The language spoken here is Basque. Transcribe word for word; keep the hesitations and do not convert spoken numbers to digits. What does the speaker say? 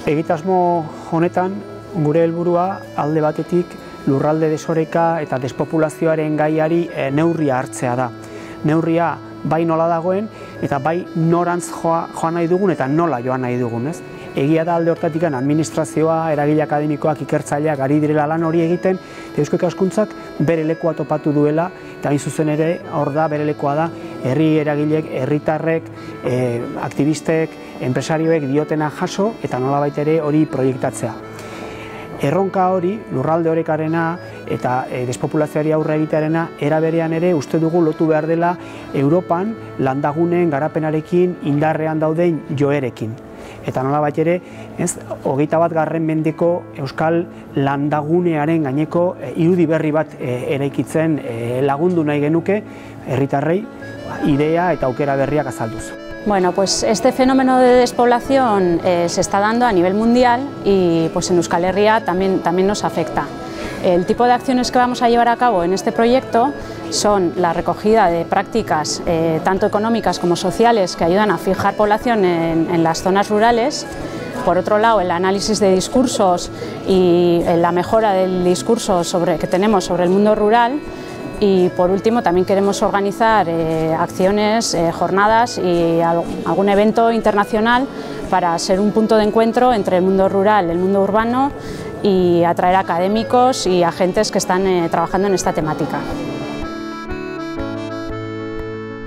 Egitasmo honetan, gure helburua alde batetik lurralde desoreka eta despopulazioaren gaiari e, neurria hartzea da. Neurria bai nola dagoen eta bai norantz joa, joan nahi dugun eta nola joan nahi dugun. Ez? Egia da alde hortatik administrazioa, eragile akademikoak, ikertzaileak ari direla lan hori egiten, eta Eusko Ikaskuntzak bere lekua topatu duela, eta hain zuzen ere hor da bere lekua da herri eragileek, herritarrek, e, aktivistek, enpresarioek diotena jaso eta nolabait ere hori proiektatzea. Erronka hori, lurralde orekarena eta e, despopulazioari aurre egitearena, era berean ere uste dugu lotu behar dela Europan landagunen garapenarekin indarrean dauden joerekin. Eta nolabait ere, ez, hogeita bat garren mendeko euskal landagunearen gaineko e, irudi berri bat e, eraikitzen e, lagundu nahi genuke herritarrei idea eta aukera berriak azalduz. Bueno, pues este fenómeno de despoblación eh, se está dando a nivel mundial y pues en Euskal Herria también, también nos afecta. El tipo de acciones que vamos a llevar a cabo en este proyecto son la recogida de prácticas eh, tanto económicas como sociales que ayudan a fijar población en, en las zonas rurales. Por otro lado, el análisis de discursos y la mejora del discurso sobre, que tenemos sobre el mundo rural. Y por último también queremos organizar eh, acciones, eh, jornadas y algún evento internacional para ser un punto de encuentro entre el mundo rural y el mundo urbano y atraer académicos y agentes que están eh, trabajando en esta temática.